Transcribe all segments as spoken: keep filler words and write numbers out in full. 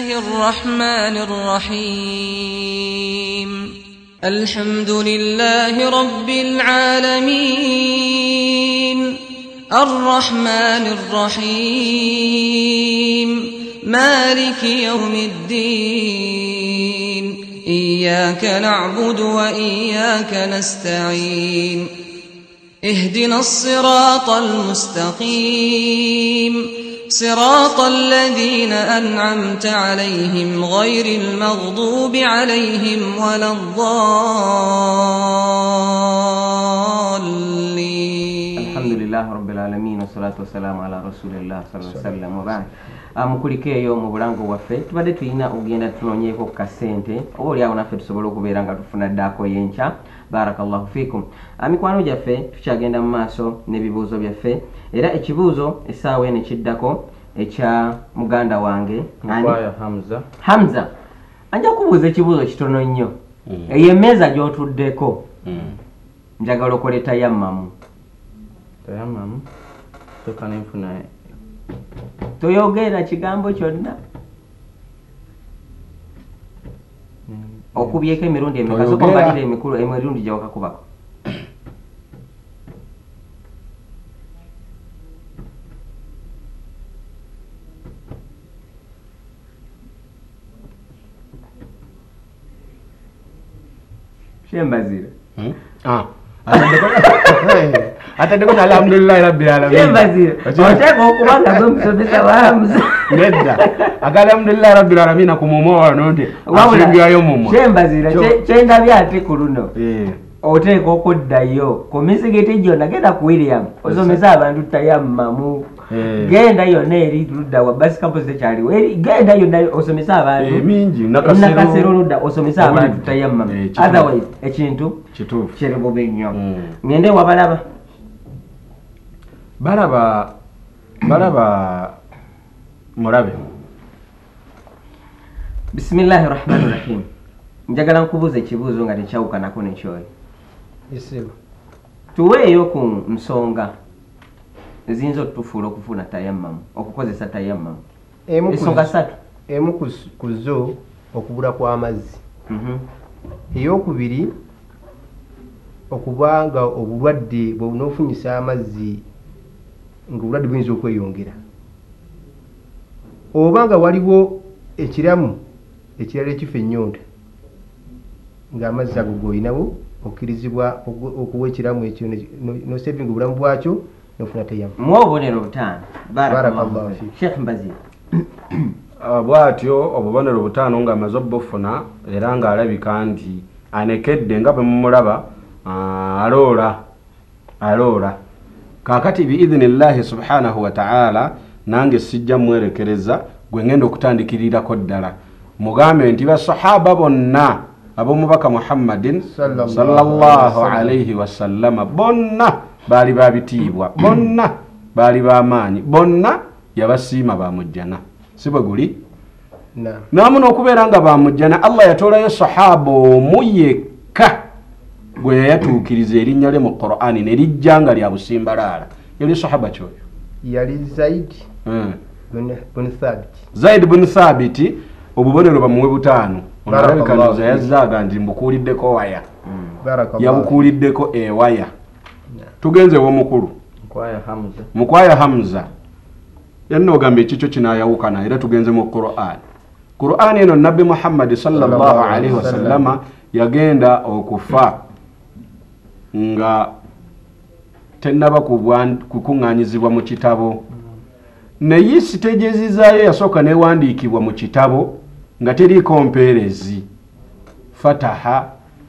الله الرحمن الرحيم الحمد لله رب العالمين الرحمن الرحيم مالك يوم الدين إياك نعبد وإياك نستعين اهدنا الصراط المستقيم صراط الذين أنعمت عليهم غير المغضوب عليهم ولا الضالين. الحمد لله رب العالمين والصلاة والسلام على رسول الله صلى الله عليه وسلم وبعد. Mukulike yo mu bulango waffe tubadde tulina ogenda tunonyeeko ku kasente oli awo naffe tusobola okubeera nga tufuna Daaku y'enkya. Barakallahu fikum. Mikwano gyaffe tukyagenda mu maaso n'ebibuuzo byaffe era ekibuuzo essaawa eno ekiddako ekya muganda wange Mukwaya Hamza. Hamza anja kubuuza ekibuuzo kitono nnyo eyo emmeeza gy'otuddeko njagala okole tayammamu. Tayammamu tokana enfuna toyogera kigambo kyonna okubyeko emirundi emeka soko mbalire emikulu emirundi gyawakakubako. Shembazira ah atandeko na alhamdulillah rabbil alamin. Shembazira otego okubanga gwe musomesa wa Hamza nedda alhamdulillah rabbil alamin kumumowa nonde asingirayo mumo. Shembazira kyendabye ate ku luno oteeka okuddayo ku misigiti gyonna genda ku William osomesa abantu tayammamu genda yonna eri ludda wa basi campus tekyaliwo genda yonna osomesa abantu mingi nakasero ludda osomesa abantu tayammamu otherwise ekintu kituufu kiri bubi nnyo. Ngende wabalaba balaba balaba mulabe. Bismillahi rahmani rahim. Njagala nkubuuza ekibuuzo nga tekyawukanako nekyoyo. Tuweeyo ku nsonga eziyinza otutufuula okufuna tayammamu okukozesa tayammamu. Ensonga ssatu. Emu ku zo okubula kw'amazzi. Eyokubiri okubanga obulwadde bw'onoofunyisa amazzi ng'obulwadde buyinza okweyongera. Obanga waliwo ekiramu ekirala ekifa ennyonta ng'amazzi ago g'olinawo okkirizibwa okuwa ekiramu ekyo n'osevinga obulamu bwakyo n'ofuna tayammamu. Muwa obubonero butaano. Barakallahu fiik. Sheikh Mbazira. Bwatyo obubonero butaano ng'amaze obbufuna era ng'alabika nti anekedde nga bwe mumulaba aloola aloola. Kaakati biidhinillahi subhanahu wa ta'ala nange sijja mwerekereza gwe ngenda okutandikirirako ddala. Mugambe nti basahaba bonna ab'omubaka Muhammadin sallallahu alayhi wa sallama bonna baali babitiibwa, bonna baali b'amaanyi, bonna yabasiima bamujjana. Si bwe guli? Naamu n'okubeera nga bamujjana Allah yatoolayo sahaba omu yekka gwe yayatuukiriza erinnya lye mu Qur'ani ne lijja nga lya busimbalaala. Yali sahaba kyoyo? Yali Zaid bin Thabit. Zaid bin Thabit obubonero bamuwe butaano. Onalabikaniza yazzaaga nti mbukuuliddeko waya. Yabukuuliddeko ewaya. Tugenze w'omukulu Mukwaya Hamza. Mukwaya Hamza yanno ogamba ekikyo kinaayawukana era tugenze mu Qur'an. Qur'an eno Nabbi Muhammad sallallahu alaihi wasallama yagenda okufa nga tennaba kukuŋŋaanyizibwa mu kitabo. Naye sitegeezizaayo yasooka neewandiikibwa mu kitabo nga teriiko mpeerezi. Fataha,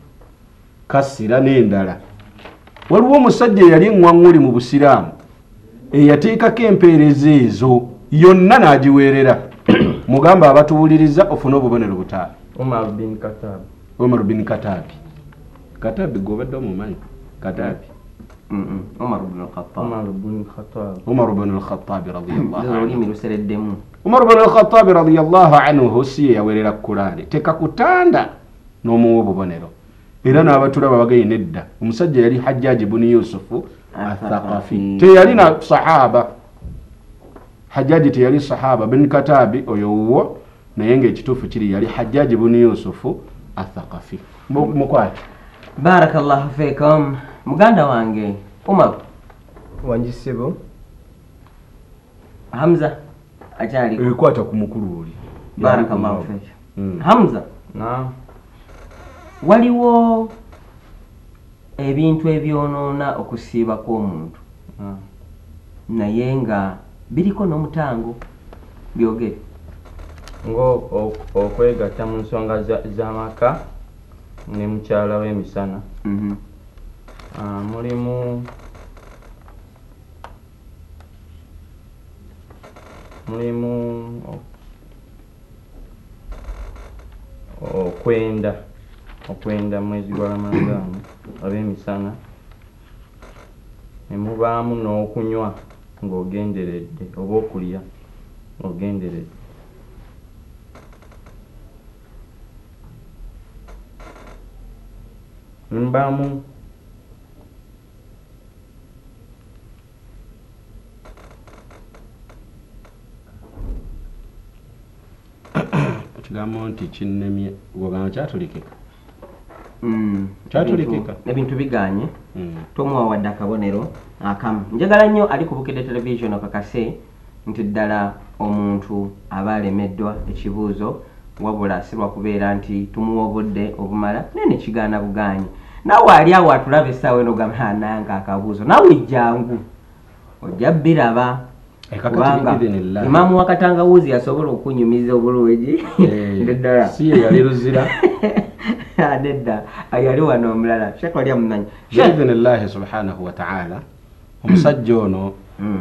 kasira n'endala. Waliwo omusajja yali eŋŋwaŋŋuli mu Busiraamu eyateekako empeerezi ezo yonna n'agiweerera. Mugamba abatuwuliriza ofune obubonero butaano. Umar bin Khattab. Umar bin Khattab. Khattab gobadde omumanyi? Khattab. Umar bin Khattab. Umar bin Khattab. Umar bin Khattab radiyallahu anhu. Umar bin Khattab radiyallahu anhu si yaweerera Qur'ani. Teka kutanda n'omuwa obubonero. Era n'abatulaba bagaye nedda. Omusajja yali Hajjaj ibn Yusuf Athaqafi. Teyali na sahaba. Hajjaj teyali sahaba. Bin Khattab oyo wo naye ng'ekituufu kiri yali Hajjaji bunu Yusufu Athaqafi. Mukwate. Barakallahu fikum. Muganda wange Umar wanjisebo Hamza achali ekwata ku mukulu oli. Barakallahu fikum. Mm. Hamza na waliwo ebintu ebyonoona okusiiba kw'omuntu mm. naye nga biriko n'omutango byogere ngo okwegatta mu nsonga z'amaka ne mukyala w'emisana. Mhm. Ah, mulimu mulimu okwenda okwenda mwezi gwa Ramadani ab'emisana ne mubaamu n'okunywa ng'ogenderedde oba okulya ng'ogenderedde. Mbamu kigambo nti kinnemye bwogamba kyatulikika. Mm. Kyatulikika. Ebintu biganye. Mm. Tomuwa wadde akabonero akamu. Njagala nnyo ali ku Bukedde television okakase nti ddala omuntu aba alemeddwa ekibuuzo wabula si lwakubeera nti tumuwa obudde obumala naye ne kigaana buganye. Naawe ali awo atulaba essaawa eno gamba nange akabuuzo naawe ejjangu ojja biraba kubanga Imaamu wa Katangawuzi yasobola okunyumiza obulungi ddala si ye yali luzira nedda yali wano omulala Sheikh wali amumanyi biidhnillahi subhanahu wa ta'ala omusajja ono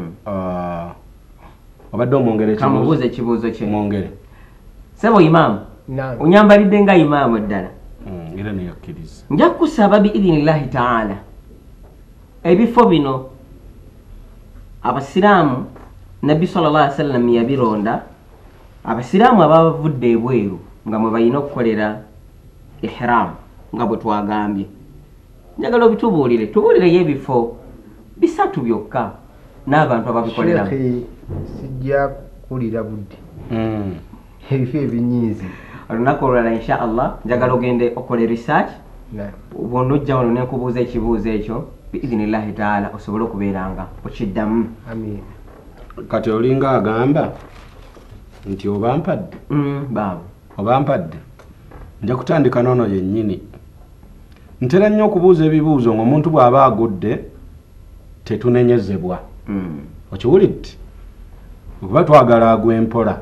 obadde omwongere kamubuuza ekibuuzo kye mwongere sebo Imaamu onyambalidde nga Imaamu ddala era neyakkiriza nja kusaba biidhnillahi ta'ala ebifo bino abasiraamu Nabbi sallallahu alaihi wasallam yabironda abasiraamu abavudde ebweru nga mwe balina okukolera ihram nga bwe twagambye. Njagala obitubuulire tubuulireyo ebifo bisatu byokka n'abantu ababikolera. Sijja kulira budde ebifo ebinyiizi olunaku olulala insha Allah njagala ogende okole research bw'onojja wano ne nkubuuza ekibuuzo ekyo biidhnillahi ta'ala osobole okubeeranga okiddamu. Amin. Kati olinga agamba nti obampadde baabo obampadde nja kutandika noono yennyini ntera nnyo okubuuza ebibuuzo ng'omuntu bw'aba agudde tetunenyezebwa. Okiwulidde okuba twagala agwe mpola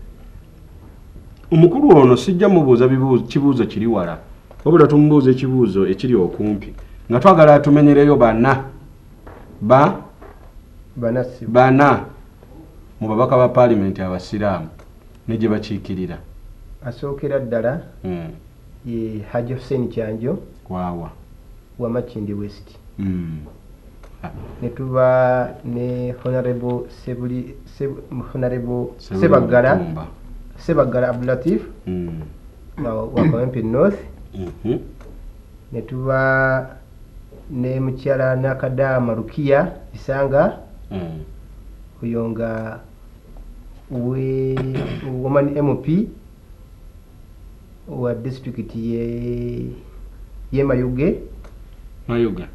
omukulu ono sijja mubuuza kibuuzo kiri wala wabula tumubuuza ekibuuzo ekiri okumpi nga twagala atumenyereyo bana ba bana mu babaka ba parliament abasiraamu ne gye bakiikirira. Asookera ddala ye Haji Hussein Kyanjo waawa wa Makindi West. Mm. Ne tuba ne Honorable Sebuli Honorable Sebagala Sebagala Abdulatif mm. wa Kawempe North. Mhm. Ne tuba ne mukyala Nakadama Rukia Isanga mm. Uyonga we woman M P wa district ye ye Mayuge Mayuge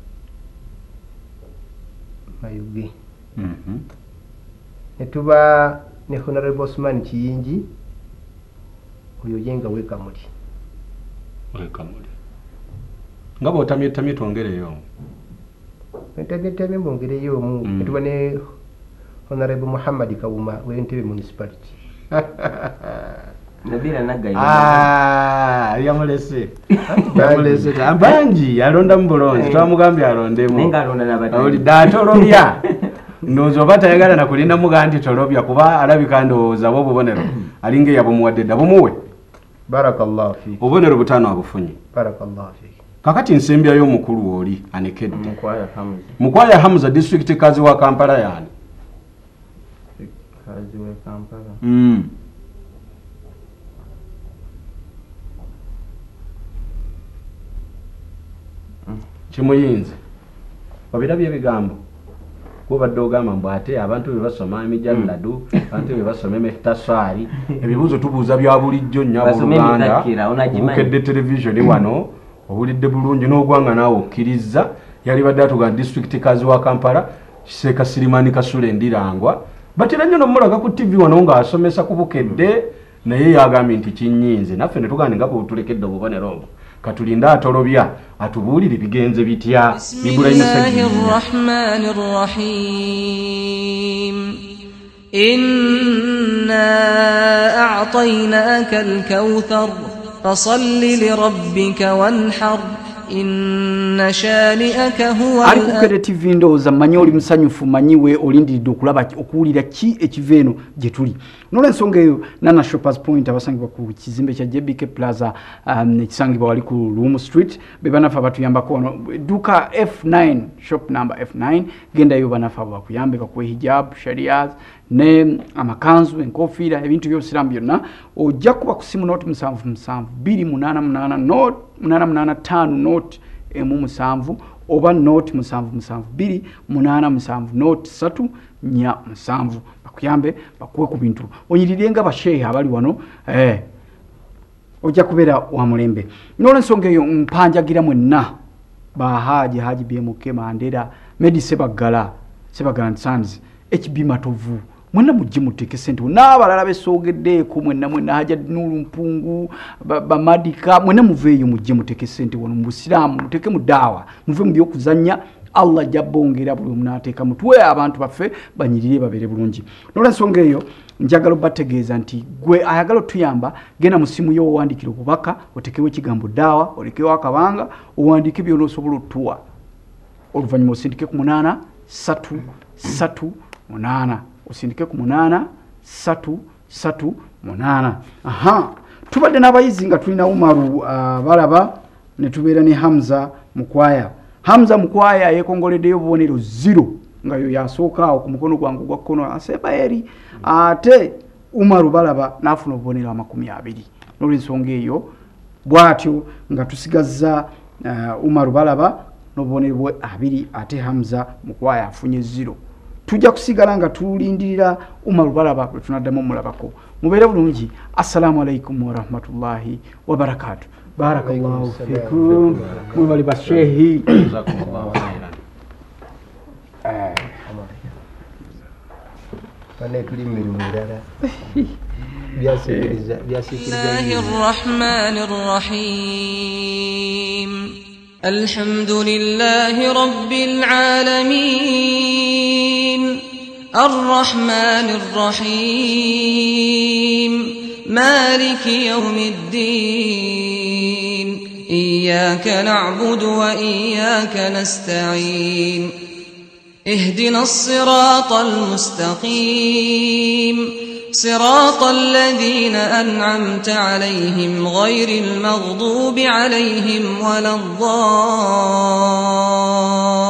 Mayuge. Mhm. Ne tuba ne Honorable Osman Kiyingi oyo yenga weka muli weka muli ngabo otamye tamye twongereyo ntabye tamye mbongereyo mu ne tuba ne Honorable Muhammad Kawuma w'Entebbe municipality. Nabira nagayi ah yamulese yamulese ambanji alonda mbulonzi twamugambye alondemu nenga alonda nabata oli datolobya ndozo bata yagala na kulinda mugandi tolobya kuba alabika ndowooza bo bubonero alinge yabo muwadde dabo muwe. Barakallahu fiki obubonero butano abufunye. Barakallahu fiki. Kakati nsembya yo mukulu oli anekedde Mukwaya Hamza Mukwaya Hamza district kazi wa Kampala yani kazi wa Kampala. mm. Kimuyinze wabirabye ebigambo wabadde ogamba mbu ate abantu be basoma emijalladu abantu be basoma emihtasari ebibuuzo tubuuza bya bulijjo nnyo abooluganda obukedde televisioni wano obulidde bulungi n'ogwanga naawe okkiriza yali badde atugamba district kazi wa Kampala Kiseeka Sirimani Kasule Ndirangwa batera nnyo n'omulaga ku T V wano ng'asomesa ku bukedde naye yagambye nti kinyinze naffe ne tugande nga bwetulekedde obubonero obwo katulinda atolobya atubuulire bigenze bitya. Bismillahirrahmanirrahim. Inna a'tainaka al-kawthar fasalli lirabbika wanhar inna shani'aka huwa ali kukere T V ndowooza manyi oli musanyufu manyiwe olindiridde okulaba okuwulira ki ekiva eno gye tuli n'olwensonga eyo Nana Shoppers Point abasangibwa ku kizimbe kya J B K Plaza um, ekisangibwa wali ku Lumu Street be banafe abatuyambako wano duka F nine shop number F nine gendayo banafe abo bakuyambe bakuwe hijab sharias ne amakanzu enkofiira ebintu by'obusiraamu byonna ojja kuba ku simu note musanvu musanvu bbiri munaana munaana note munaana munaana ttaano note emu musanvu oba note musanvu musanvu bbiri munaana musanvu note ssatu nnya musanvu bakuyambe bakuwe ku bintu onyirire nga basheehe abali wano eh ojja kubeera wa mulembe n'olwensonga eyo mpanjagira mwenna bahaji haji B M K Mandera Medi Sebagala Sebagala Sons H B Matovu mwenna mujje muteke sente n'abalala besoogeddeeko mwenna mwenna haja Nuru Mpungu bamadika ba mwenna muveeyo mujje muteke sente wano mu Busiraamu muteke mu daawa muve mu byokuzannya Allah jabongera buli munaateeka mutwe abantu baffe banyirire babere bulungi n'olwensonga eyo njagala bategeeza nti gwe ayagala tuyamba gena musimu yo owandikira obubaka otekewo ekigambo daawa olekewo akabanga owandike by'onoosobola otuwa oluvannyuma osindike ku munaana satu satu munaana osindike ku munaana satu satu munaana aha tubadde n'abayizi nga tulina Umaru uh, balaba ne tubeera ne Hamza Mukwaya Hamza Mukwaya yekongoleddeyo obubonero zero nga yo yasooka ku mukono gwangu gwa kkono aseba eri ate Umaru balaba n'afuna obubonero amakumi abiri n'olwensonga eyo bw'atyo nga tusigazza uh, Umaru balaba n'obubonero bwe abiri ate Hamza Mukwaya afunye zero tujja kusigala nga tulindirira Umaru balaba bwe tunaddamu mulabako mubeere bulungi. Assalamu alaikum wa rahmatullahi wa barakatuh. Barakallahu fikum mwebali bashehi Bismillahirrahmanirrahim. Alhamdulillahi rabbil alamin arrahmanir rahim maliki yawmiddin إياك نعبد وإياك نستعين اهدنا الصراط المستقيم صراط الذين أنعمت عليهم غير المغضوب عليهم ولا الضالين